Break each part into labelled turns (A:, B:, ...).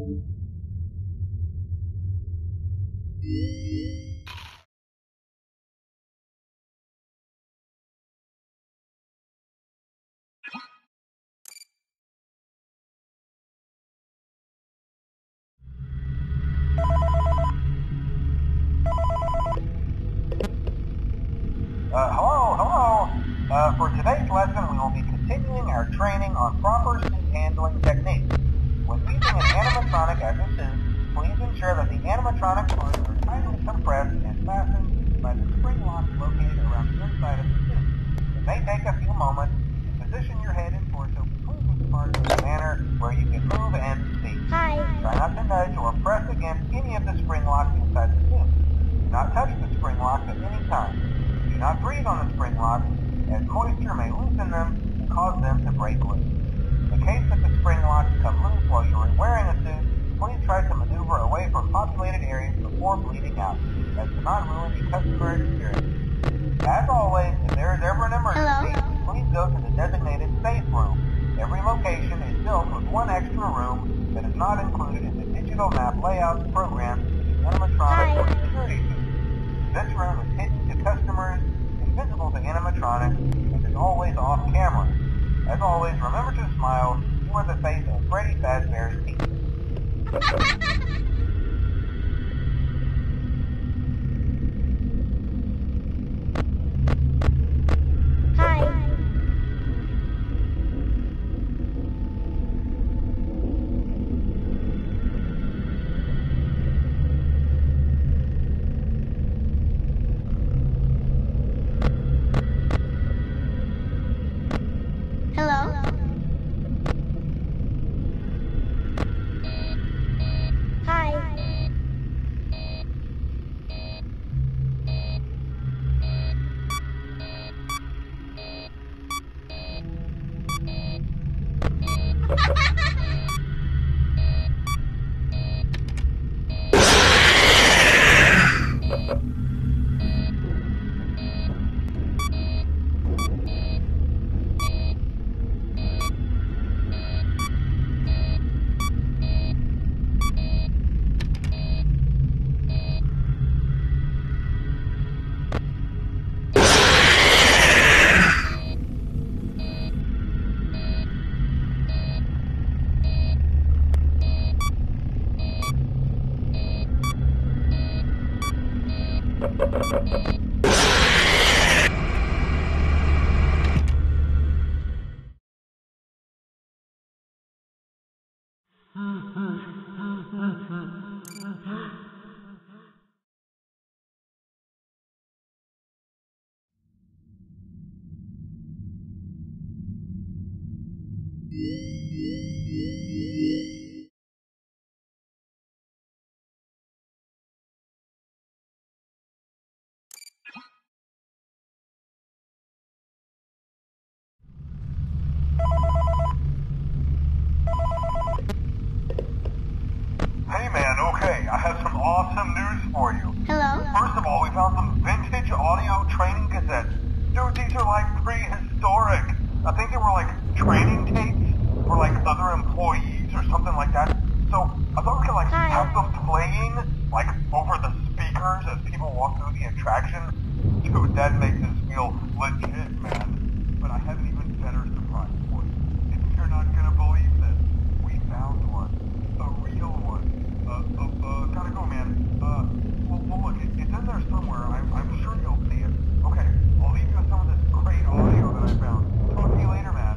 A: Hello. For today's lesson, we will be continuing our training on proper suit handling techniques. When using an animatronic as a suit, please ensure that the animatronic parts are tightly compressed and fastened by the spring locks located around the inside of the suit. It may take a few moments to position your head and torso between these parts in a manner where you can move and speak.
B: Hi.
A: Try not to nudge or press against any of the spring locks inside the suit. Do not touch the spring locks at any time. Do not breathe on the spring locks, as moisture may loosen them and cause them to break loose. In the case that the spring locks come loose while you are wearing a suit, please try to maneuver away from populated areas before bleeding out, as to not ruin the customer experience. As always, if there is ever an emergency, please go to the designated safe room. Every location is built with one extra room that is not included in the digital map layouts programmed in the animatronic or security suit. This room is hidden to customers, invisible to animatronics, and is always off camera. As always, remember to smile. You are the face of Freddy Fazbear's Pizza. Hey man, okay, I have some awesome news for you.
B: Hello?
A: First of all, we found some vintage audio training cassettes. Dude, these are like prehistoric. I think they were like training tapes for like other employees or something like that. So I thought we could like have them playing like over the speakers as people walk through the attraction. Dude, that makes us feel legit, man. But I have an even better surprise for you. You're not gonna believe this. We found one. A real one. Gotta go, man. Well, look, it's in there somewhere. I'm sure you'll see it. Okay, I'll leave you with some of this great audio that I found. Talk to you later, man.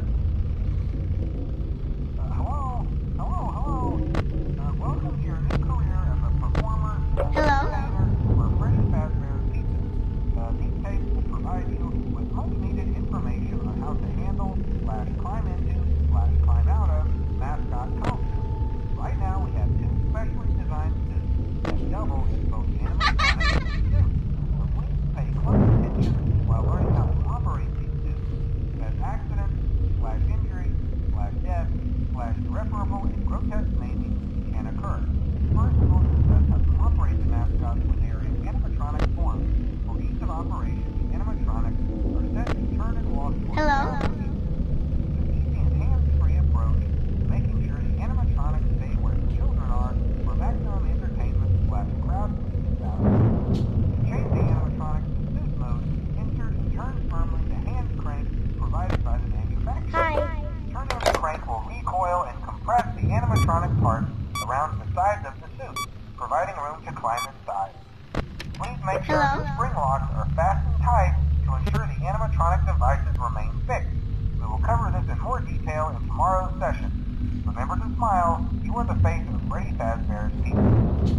A: Hello? Welcome to your new career as a performer.
B: Hello?
A: For Freddy Fazbear's Pizza. These tapes will provide you with much-needed information on how to handle / climb into / climb out of mascot costumes. Right now, we have two specially designed suits that double as both animatronic and suits. So please pay close attention while learning how to operate these suits, as accidents / injury / death / irreparable and grotesque maiming can occur. First, we'll discuss how to operate the mascots when they are in animatronic form. For ease of operation, the animatronics are set to turn and walk towards
B: Hello?
A: the easy and hands-free approach, making sure the animatronics stay where the children are animatronic parts around the sides of the suit, providing room to climb inside. Please make sure the spring locks are fastened tight to ensure the animatronic devices remain fixed. We will cover this in more detail in tomorrow's session. Remember to smile. You are the face of Freddy Fazbear's Pizza.